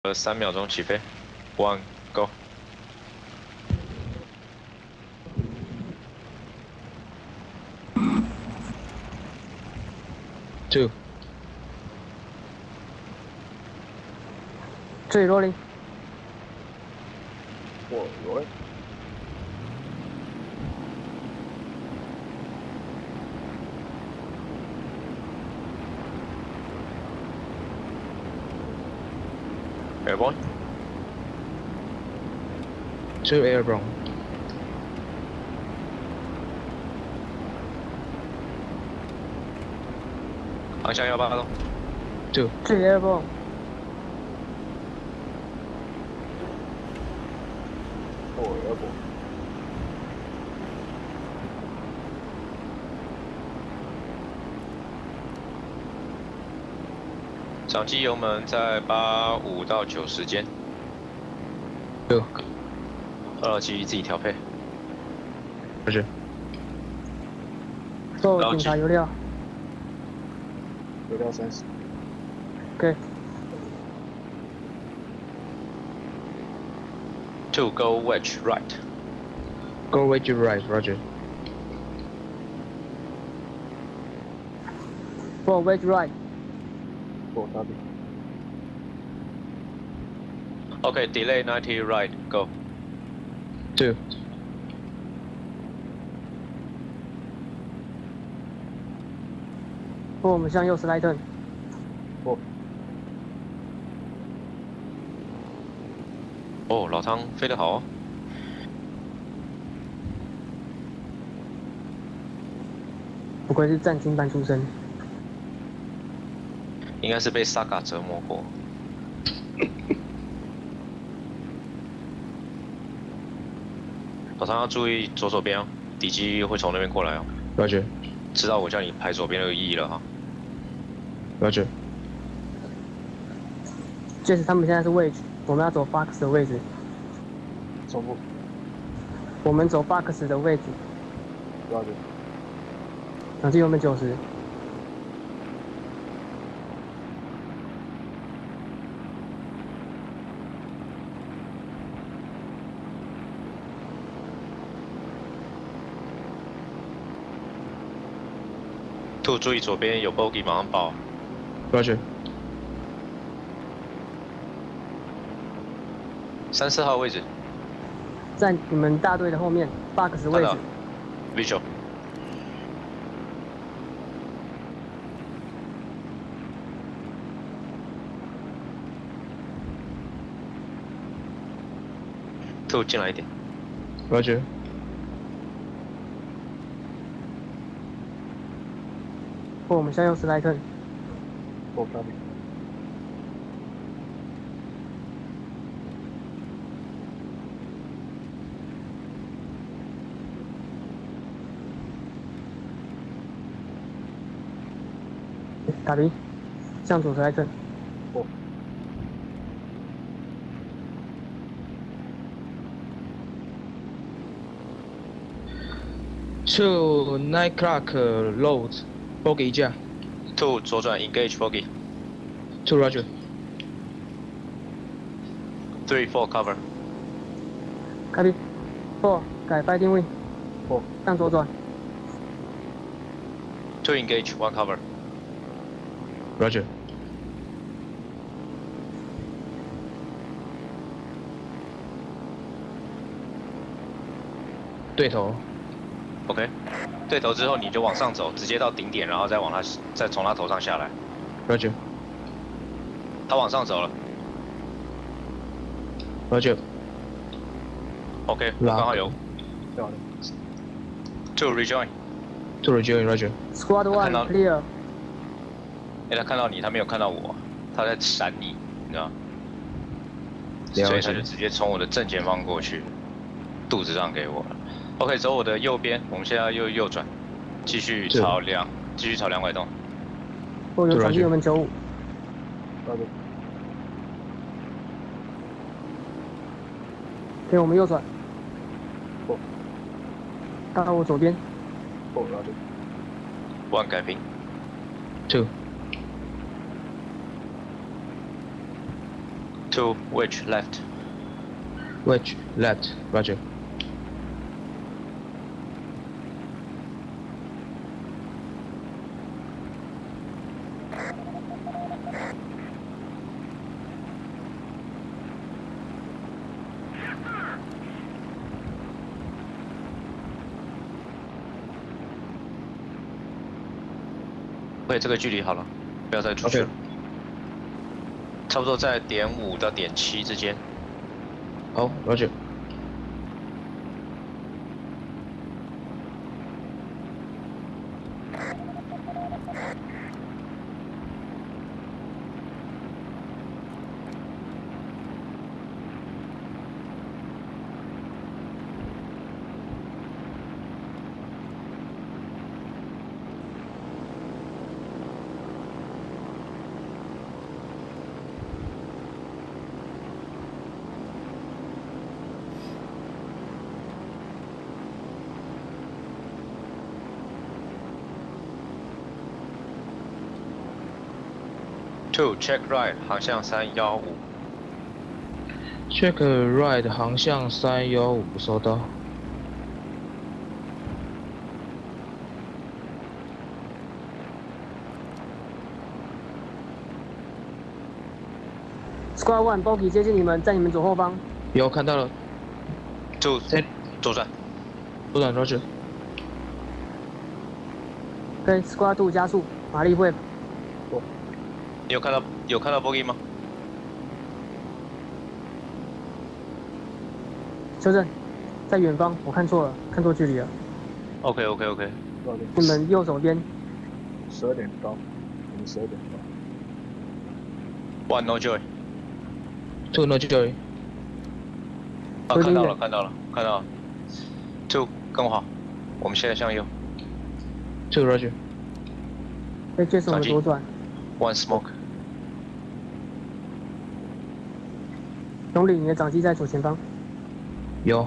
3秒钟起飞，1 go。 2 3 rolling. 4 rolling. Airborne. 2 airborne. 航向180度。 2 3 airborne. 4 airborne. 掌机油门在85到90间。 2 2机自己调配。 不是做警察油料。 油料30。 OK. 2 go wedge right. go wedge right, Roger. 4 wedge right. 4 copy. OK, delay 90 right, go. 2 4我们向右slide turn. 4 哦，老汤飞得好哦。 不愧是战经班出身。 应该是被 Saga 折磨过。老汤要注意左手边哦，敌机会从那边过来哦。 Roger 知道我叫你排左边那个意义了哈。 Roger 就是他们现在是 wedge， 我们要走 box 的位置。 重复。 我们走 box 的位置。 Roger。 掌机油门90。 2注意左边有 bogey 马上爆。 Roger 3、4号位置。 在你们大队的后面 box 位置。 Visual。 2进来一点。 Roger 4我们向右slide turn. 4 copy. 打敌，向左slide turn. 4 2 9 clock load bogey 一架。 2左转 engage bogey。 2 Roger 3、4 cover。 copy. 4改 fighting wing. 4 向左转。 2 engage 1 cover。 Roger 对头。 OK。对头之后你就往上走，直接到顶点，然后再从他头上下来。 Roger 他往上走了。 Roger OK， 我刚好有。 漂亮。 2 rejoin。 2 rejoin Roger Squad 看到 1 clear. 他看到你，他没有看到我，他在闪你，你知道吗？ 了解所以他就直接从我的正前方过去，肚子让给我了。OK， 走我的右边，我们现在右转，继续朝2拐洞。 我有掌机油门95。 Roger。 给我们右转。 4 到我左边。 4 Roger。 1改平。 2 Two wedge left. Wedge left. Roger. OK， 这个距离好了，不要再出去了。差不多在0.5到0.7之间。 好 Roger。 Two check right 航向315。 Check right 航向315收到。 Squad One Bogey 接近你们，在你们左后方。 有看到了。 Two 在左转。 左转 Roger。 对 ，Squad Two 加速，马力会。 你有看到 bogey 吗？ 修正，在远方，我看错了，看错距离了。 OK。 你们右手边。 12点到，我们12点到。 One no joy。 Two no joy。 啊，看到了。Two 跟我好，我们现在向右。 Two Roger。 对，这是我们左转。 One smoke。 龙里，你的长机在左前方。 有。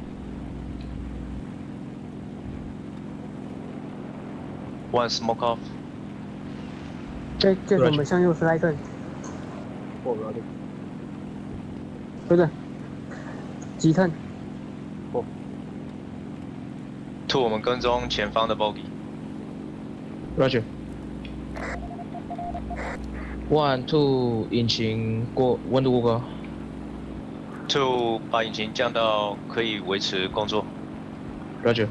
One smoke off。 对，这是我们向右slide turn。 过不了的。 对对。急 turn。 Two 我们跟踪前方的 bogey。 Roger。One two 引擎过温度过高。 Two 把引擎降到可以维持工作。 Roger。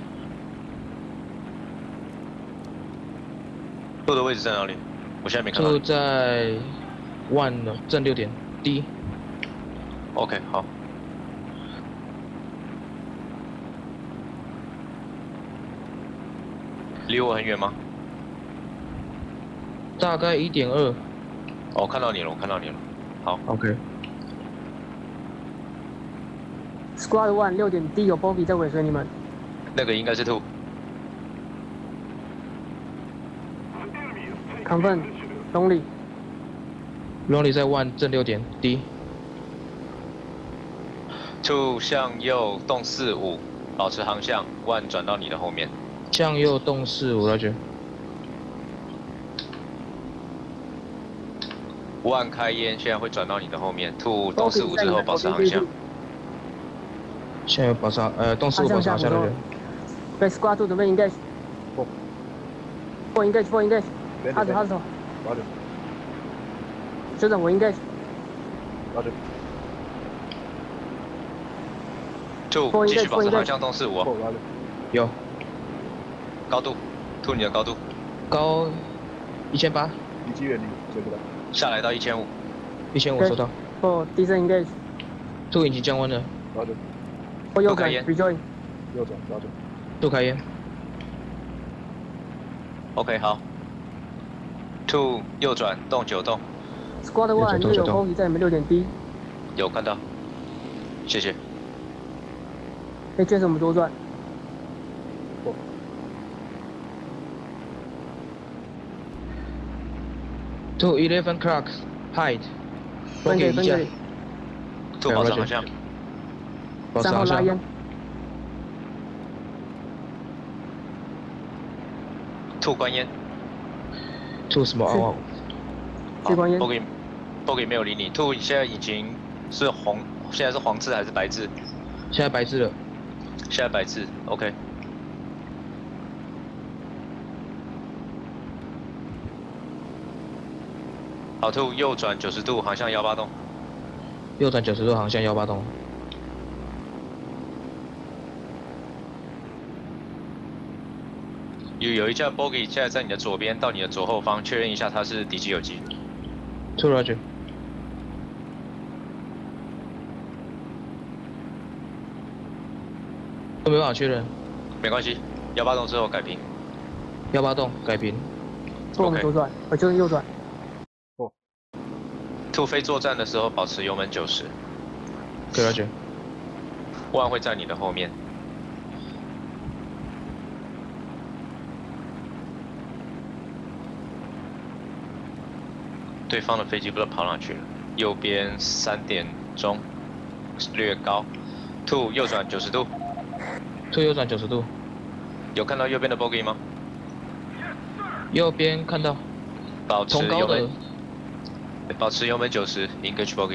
Two 的位置在哪里？我现在没看到。 Two 在 One 正6点 D。 OK， 好。离我很远吗？ 大概1.2。 哦，我看到你了。好。 OK。 Squad One 6点 D 有 Bogey 在尾随你们。 那个应该是 Two。 Confirm， 龙里。 龙里在 One 正6点 D。 Two 向右动45，保持航向 ，One 转到你的后面。 向右动45 Roger。 One 开烟，现在会转到你的后面。Two 动45之后保持航向。 向右保持动45保持航向Roger。 对 ，Squad Two 准备 engage。4 engage。哈子。 Roger。 修正，我 engage。 Roger。 Two 继续保持航向动45哦。 有。 高度 ，Two 你的高度。 高1800。 离机远离，追不到。 下来到1500。 1500收到。 4 descent engage。 Two 引擎降温了。 Roger。 或右转 rejoin。 右转 Roger。 Two 开烟。 OK 好。Two 右转动9动。 Squad One 又有 Bogey 在你们6点 D。 有看到。谢谢。 可以接着我们左转。 Two 11 clock height。 分给。 Two 保持航向。 3号拉烟。 Two 关烟。 Two 什么？ 去关烟。 Bogey ，bogey 没有理你。Two 现在引擎是红，现在是黄字还是白字？ 现在白字了。 现在白字 ，OK。好 ，Two 右转90度，航向18洞。 右转90度，航向18洞。 有一架 bogey 现在在你的左边，到你的左后方，确认一下它是敌机有机。 Two Roger。都没办法确认。 没关系，18洞之后改平。 18洞改平。 从我们左转，就是右转。 Two 飞作战的时候保持油门90。 对 Roger。 万会在你的后面。对方的飞机不知道跑哪去了。右边3点钟，略高。Two 右转90度。 Two 右转90度。 有看到右边的 bogey 吗？ 右边看到。 保持同高的油门。保持油门90 ，engage bogey。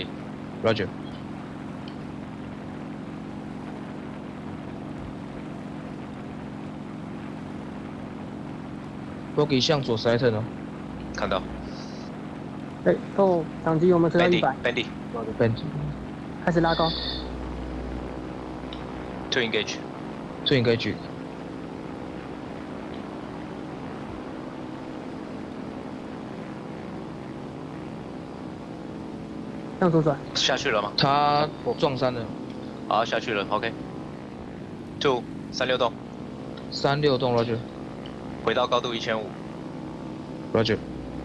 Roger。bogey 向左 Saturn 哦。 看到。 哎，后档机我们推到100， Bendy。 Bendy。 开始拉高。 Two engage。 Two engage。 向左转。 下去了吗？ 他撞山了。 好，下去了 ，OK。Two 36洞。 36洞 Roger。 回到高度1500。 Roger。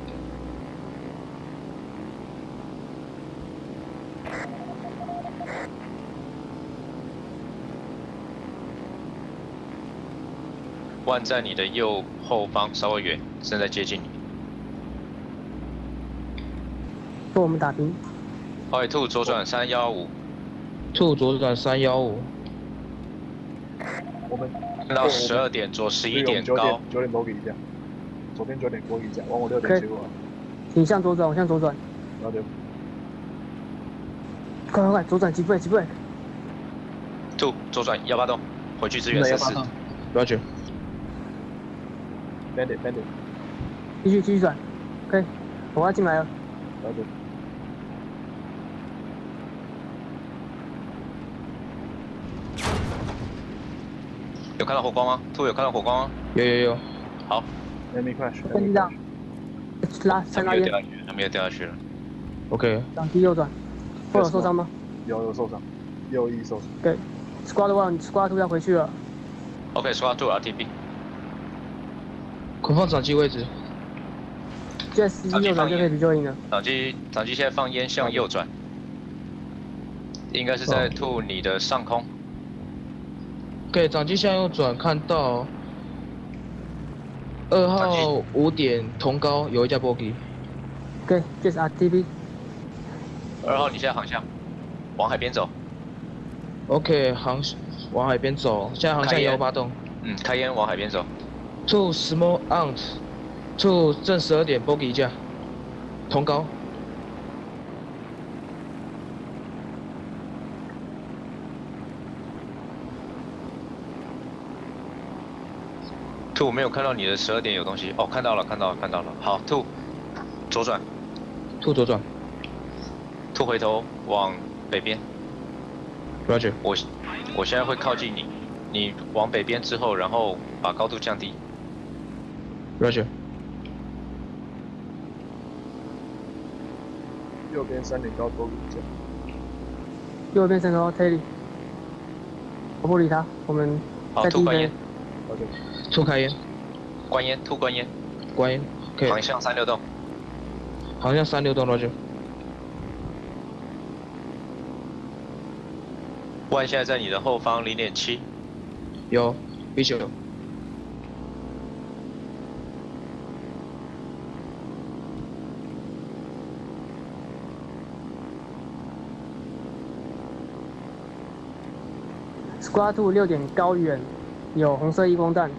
万在你的右后方，稍微远，正在接近你。 和我们打平。 OK Two 左转315。 Two 左转315。 我们看到12点，左11点高。 9点bogey 一架，左边9点bogey 一架，往我6点切过来。 你向左转，我向左转。 然后就快，左转急 break 急 break。 Two 左转18洞，回去支援14。 Roger。 bandit。 继续转。OK， 我要进来了。 然后就有看到火光吗 ？Two 有看到火光吗？ 有。 好。 enemy crash。 跟机长。拉他没有 3拉烟。 掉下去，他没有掉下去了。 OK。 档机右转。会有受伤吗？ 有受伤，右翼受伤。 对 ，Squad 1 ，Squad 2要回去了。 OK，Squad 2 RTB。 捆放掌机位置。 现在司机右转就可以比较赢了。 掌机现在放烟向右转，应该是在 Two 你的上空。 OK， 掌机向右转，看到2号5点同高有一架 bogey。 OK， 这是 RTB。 2号你现在航向，往海边走。 OK， 往海边走，现在航向18洞。 开烟往海边走。 Two small aunt。Two 正12点 bogey 一架，同高。 Two 没有看到你的12点有东西。哦，看到了。好 ，Two 左转。 Two 左转。 Two 回头往北边。 Roger。 我现在会靠近你，你往北边之后，然后把高度降低。 Roger。 右边3点高 bogey 一架。 右边升高 Terry。我不理他，我们好在 ，Two 关烟。 然后就 Two开烟。 关烟 ，Two 关烟。 关烟。OK。 航向36洞。 航向36洞 Roger。 万现在在你的后方0.7。 有 visual。 Squad 2 6点高远，有红色异光弹。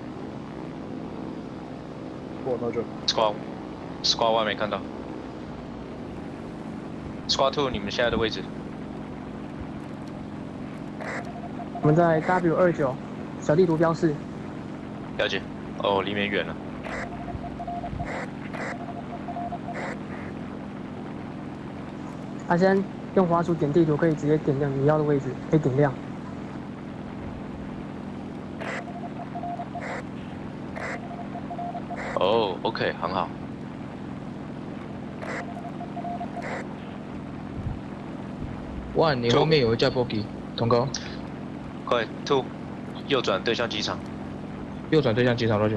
过那就 Squad 外没看到。 Squad Two，你们现在的位置？ 我们在 W29，小地图标示。 了解。哦，离免远了。 他先用滑鼠点地图，可以直接点亮你要的位置，可以点亮。 哦 ，OK， 很好。 One，你后面有一架 Boggy， 通高。 快 ，Two， 右转对向机场。 右转对向机场，Roger。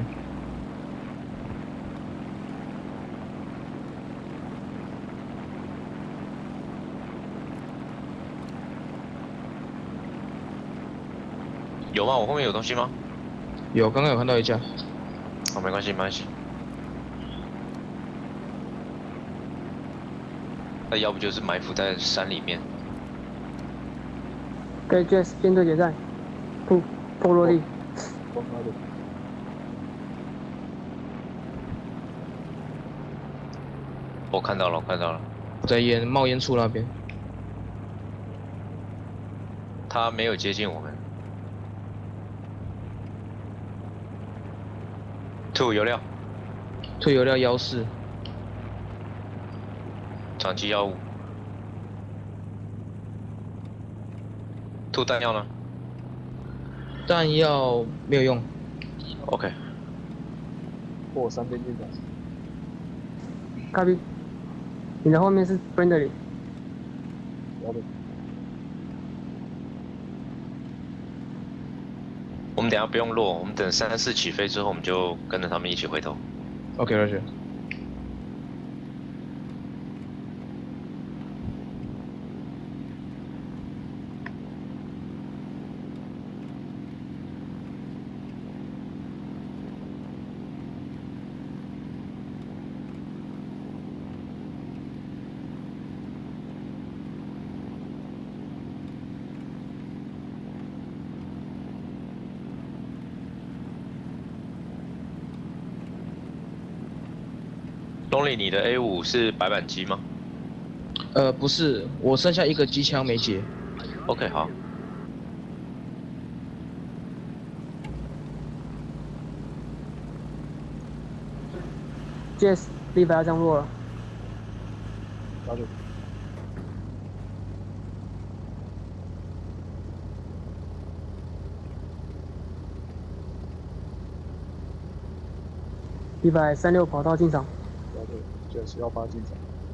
有吗？我后面有东西吗？ 有，刚刚有看到一架。 哦，没关系，没关系。那要不就是埋伏在山里面。 跟 Jess 编队决战，破落地。 崩了的。 我看到了，我看到了。 在冒烟处那边。 他没有接近我们。Two 油料。 退油料14。 长机15。Two 弹药呢？ 弹药没有用。 OK。 破3边进展。 Copy。你的后面是 Friendly。 了解。 我们等下不用落，我们等3、4起飞之后，我们就跟着他们一起回头。 OK，Roger。 Lonely， 你的 A5 是白板机吗？ 不是，我剩下一个机枪没解。 OK， 好。 Jess， 立白要降落了。 了解。 136跑道进场。 了解，Jess18进场。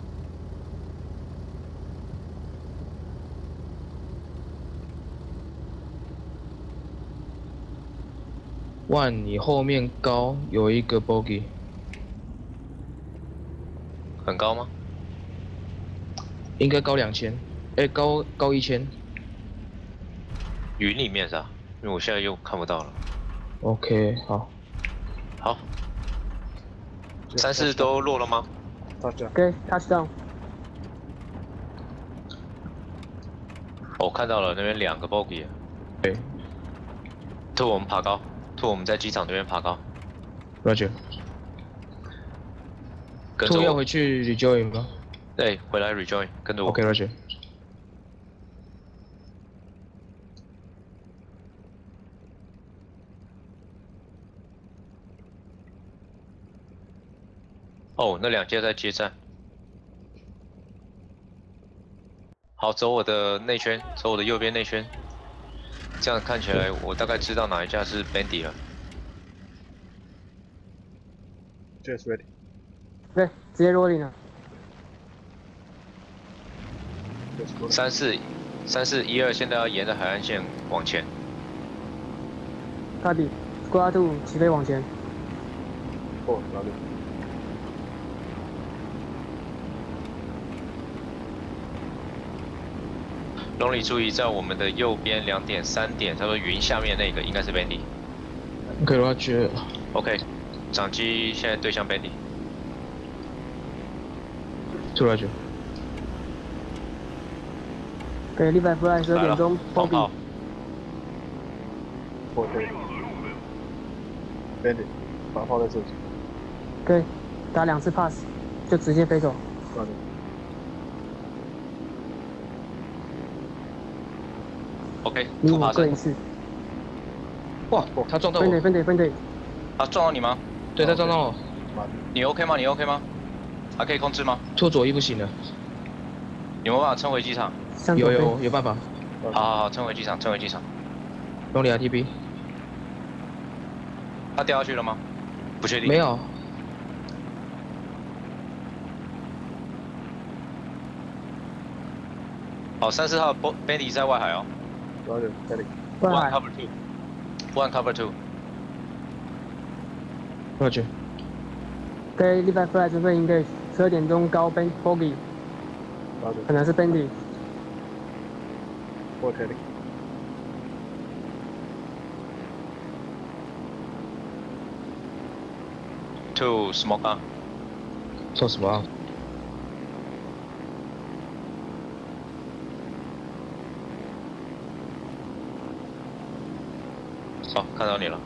One，你后面高有一个 Boggy。 很高吗？ 应该高2000，高1000。 云里面是吧？因为我现在又看不到了。 OK， 好。 好。3、4都落了吗？ 大家。 OK， touchdown。 我看到了，那边2个 bogey。 对。 Two 我们爬高，Two 我们在机场这边爬高。 Roger。 跟着 Two 要我。 回去 rejoin 吗？ 对，回来 rejoin， 跟着我。 OK，Roger。 哦，那2架在接站。好，走我的内圈，走我的右边内圈。这样看起来，我大概知道哪一架是 Bandy 了。 Jess ready。 对，直接 rolling 了。 3、4、1、2，现在要沿着海岸线往前。 Copy。Squad 2起飞往前。 哦，了解。 Lonely 注意，在我们的右边2点、3点，他说云下面那个应该是 Bandy。 OK，Roger。 OK， 长机现在对向 Bandy。 Roger。 给立白 fly 12点钟。 放炮。 破对。Bandy， 把炮在这里。 OK，打2次 pass， 就直接飞走。 了解。 OK， 你我兔爬升， 各一次。 哇，他撞到我， 分队， 他撞到你吗？ 对他撞到我， 妈的， 你 OK 吗？你 OK 吗？还可以控制吗？ 兔左翼不行了， 有没有办法撑回机场？ 向左飞。 有办法， 好，撑回机场，撑回机场。 用力 RTB， 他掉下去了吗？不确定。 没。有， 好，34号 Bendy 在外海哦。 了解，这里。 外 One 海 cover two。One cover two。 过去， 对 Levi Fly 准备 engage， 12点钟高 Bogey， 了解， 可能是 Bendy。 过这里。 Two smoke on。 做什么啊？ 好，看到你了。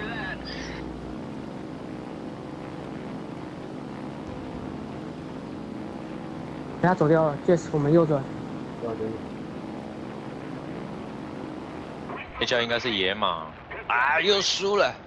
他走掉了 ，Jess 我们右转。 了解。 那家应该是野马。啊，又输了。